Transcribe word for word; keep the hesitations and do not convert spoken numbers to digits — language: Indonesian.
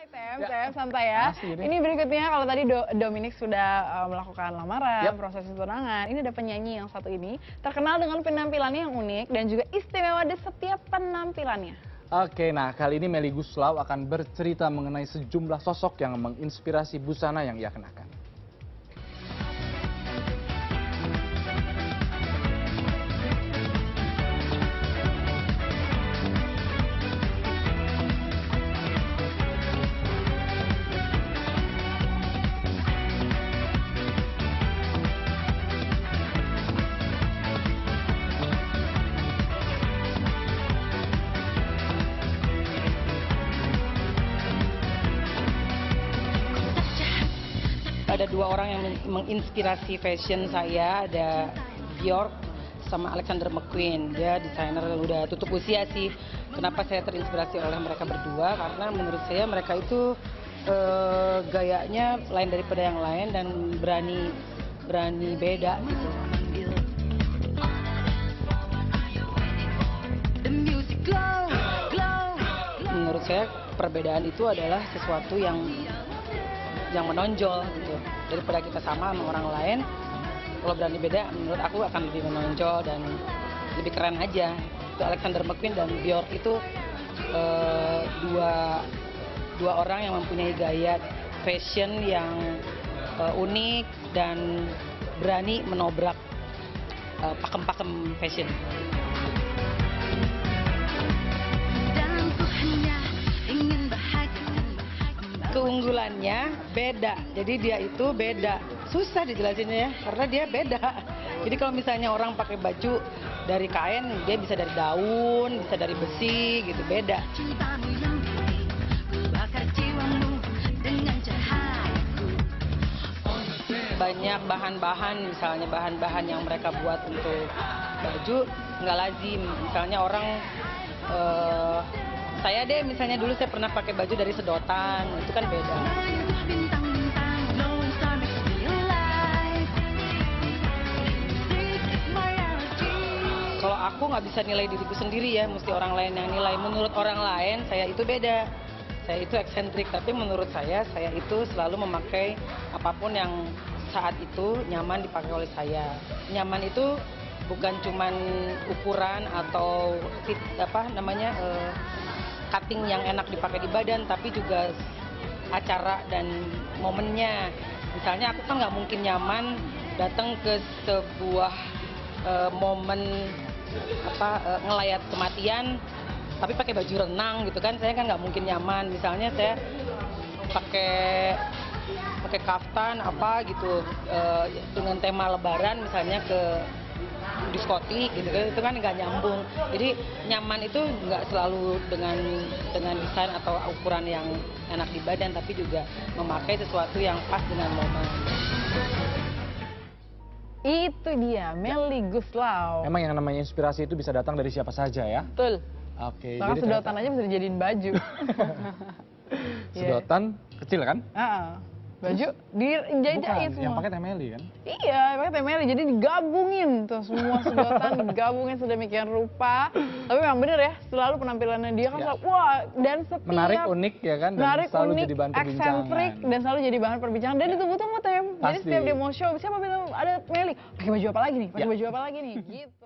Tem, Ya. Tem, santai ya. Asli ini. Ini berikutnya kalau tadi Do Dominic sudah uh, melakukan lamaran, Yap. prosesi tunangan. Ini ada penyanyi yang satu ini terkenal dengan penampilannya yang unik dan juga istimewa di setiap penampilannya. Oke, nah kali ini Melly Goeslaw akan bercerita mengenai sejumlah sosok yang menginspirasi busana yang ia kenakan. Ada dua orang yang menginspirasi fashion saya, ada Bjork sama Alexander McQueen. Dia desainer udah tutup usia sih. Kenapa saya terinspirasi oleh mereka berdua? Karena menurut saya mereka itu eh, gayanya lain daripada yang lain dan berani berani beda gitu. Menurut saya perbedaan itu adalah sesuatu yang yang menonjol gitu. Daripada kita sama sama orang lain, kalau berani beda menurut aku akan lebih menonjol dan lebih keren aja. Itu Alexander McQueen dan Bjork itu eh, dua dua orang yang mempunyai gaya fashion yang eh, unik dan berani menobrak eh, pakem-pakem fashion. Keunggulannya beda, jadi dia itu beda. Susah dijelasinnya ya, karena dia beda. Jadi kalau misalnya orang pakai baju dari kain, dia bisa dari daun, bisa dari besi, gitu, beda. Banyak bahan-bahan, misalnya bahan-bahan yang mereka buat untuk baju, nggak lazim. Misalnya orang... Eh, Saya deh, misalnya dulu saya pernah pakai baju dari sedotan, itu kan beda. Kalau aku nggak bisa nilai diriku sendiri ya, mesti orang lain yang nilai. Menurut orang lain, saya itu beda. Saya itu eksentrik, tapi menurut saya, saya itu selalu memakai apapun yang saat itu nyaman dipakai oleh saya. Nyaman itu bukan cuman ukuran atau fit, apa namanya... Eh, cutting yang enak dipakai di badan, tapi juga acara dan momennya. Misalnya aku kan nggak mungkin nyaman datang ke sebuah uh, momen apa uh, ngelayat kematian, tapi pakai baju renang gitu kan, saya kan nggak mungkin nyaman. Misalnya saya pakai pakai kaftan apa gitu uh, dengan tema Lebaran, misalnya ke diskotik gitu kan, itu kan nggak nyambung. Jadi nyaman itu nggak selalu dengan dengan desain atau ukuran yang enak di badan, tapi juga memakai sesuatu yang pas dengan momen. Itu dia, Melly Goeslaw. Memang yang namanya inspirasi itu bisa datang dari siapa saja ya. Betul. Oke. Bahkan jadi sedotan ternyata- aja bisa dijadiin baju. Sedotan kecil kan? Ah, baju dijajain Bukan, semua. yang pakai teh Melly kan? Iya, pakai teh Melly. Jadi digabungin tuh semua sedotan, digabungin sedemikian rupa. Tapi memang bener ya, selalu penampilannya dia kan Ya. selalu, wah, dan setiap Menarik, unik ya kan? Dan menarik, selalu unik, jadi bahan perbincangan. eksentrik, dan selalu jadi bahan perbincangan. Dan ditunggu-tunggu Tem. Jadi Pasti. setiap dia mau show, siapa bilang ada Melly, pakai baju apa lagi nih? Pakai Ya. baju apa lagi nih? Gitu.